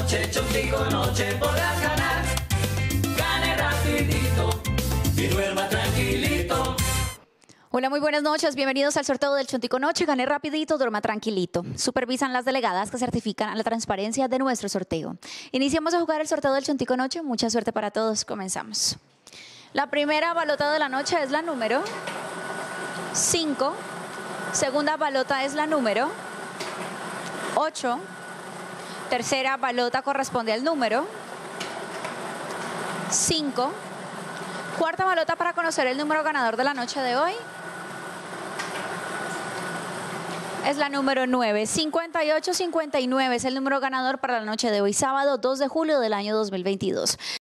noche, Chontico Noche, podrás ganar. Gane rapidito y duerma tranquilito. Hola, muy buenas noches. Bienvenidos al sorteo del Chontico Noche. Gane rapidito, duerma tranquilito. Supervisan las delegadas que certifican la transparencia de nuestro sorteo. Iniciamos a jugar el sorteo del Chontico Noche. Mucha suerte para todos. Comenzamos. La primera balota de la noche es la número 5. Segunda balota es la número 8. Tercera balota corresponde al número 5. Cuarta balota para conocer el número ganador de la noche de hoy es la número 9. 5859 es el número ganador para la noche de hoy, sábado 2 de julio del año 2022.